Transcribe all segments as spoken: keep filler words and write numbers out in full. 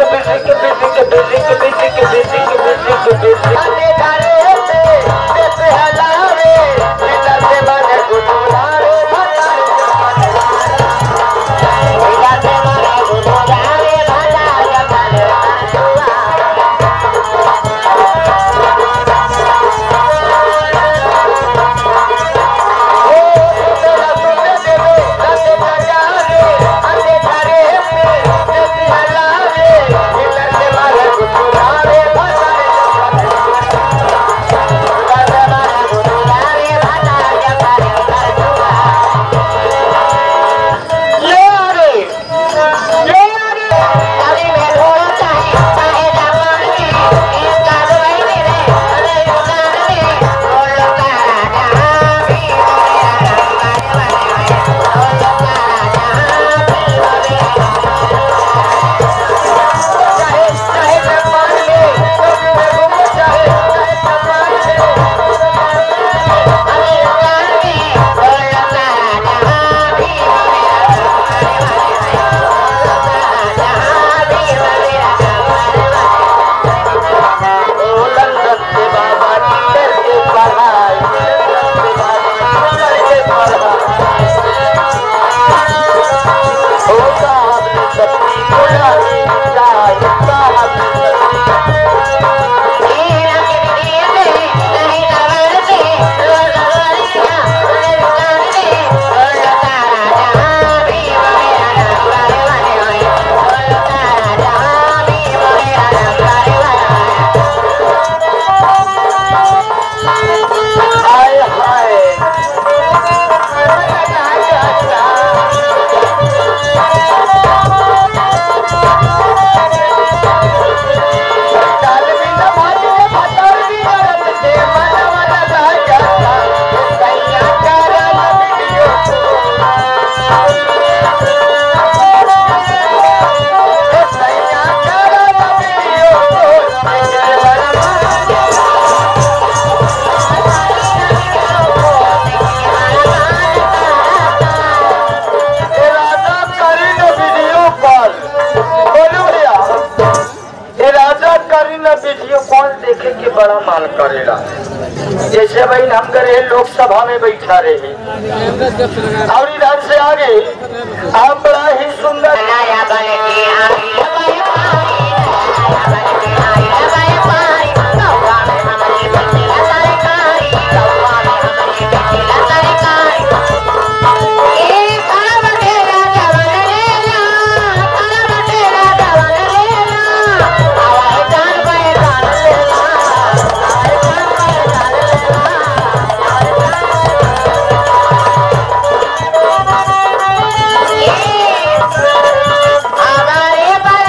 देखे के बड़ा मान करेला। जैसे भाई हम करे लोकसभा में बैठा रहे और इधर से आगे आप बड़ा ही सुंदर हमारे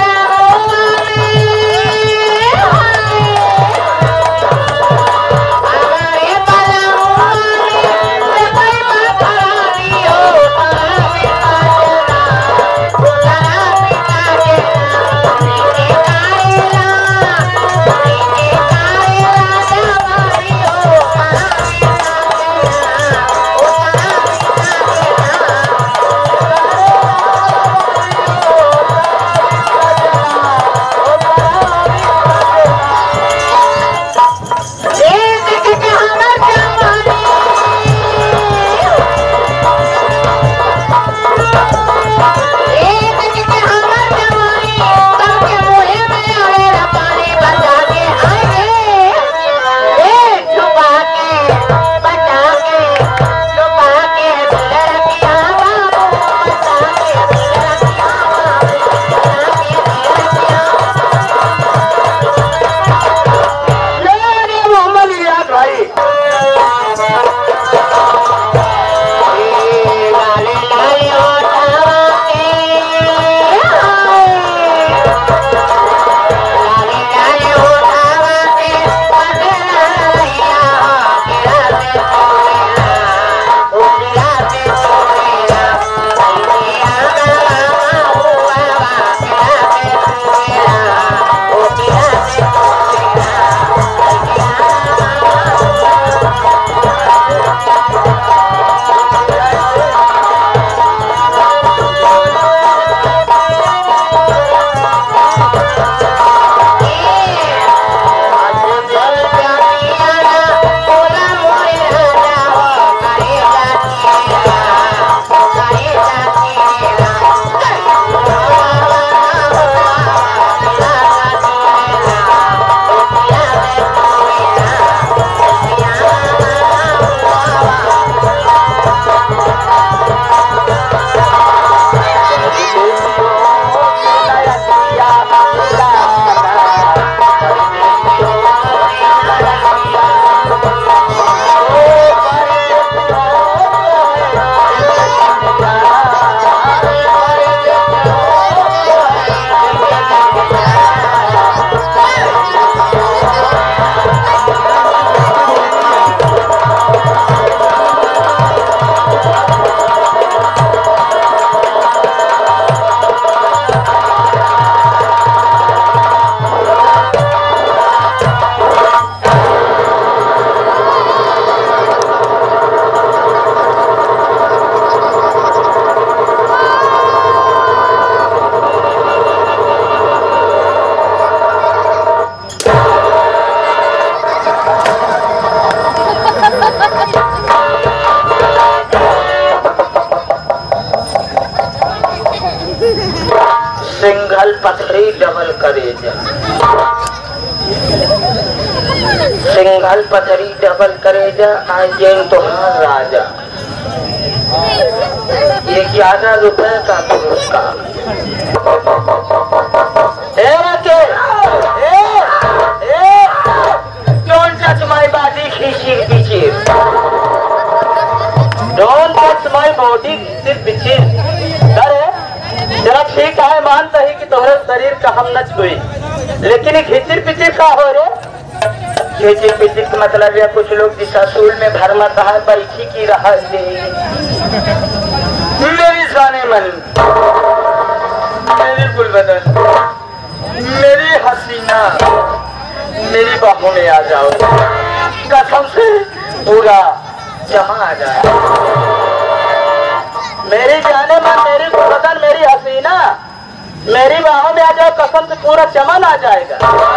सिंगल पथरी डबल करेजा, सिंगल पथरी डबल करेजा आज तुम्हारा राजा। ये ग्यारह रुपए का पुरस्कार। डोंट टच माय बॉडी खींची पीछे, डोंट टच माय बॉडी सिर्फ पीछे। अरे जरा ठीक है, मानता ही कि तुम्हारे शरीर का हम न छुई, लेकिन ये खिचिर पिचिर का हो रे? खिचिर पिचिर का मतलब है कुछ लोग दिशाशूल में भरमता है बैठी की रहा से। मेरी जाने मन, मेरी गुलबदन, मेरी हसीना, मेरी बाहों में आ जाओ, कसम से पूरा जमा आ जाए। मेरी जाने मन, मेरी गुलबदन, मेरी हसीना, मेरी बाहों में आ जाओ, कसम से पूरा चमन आ जाएगा।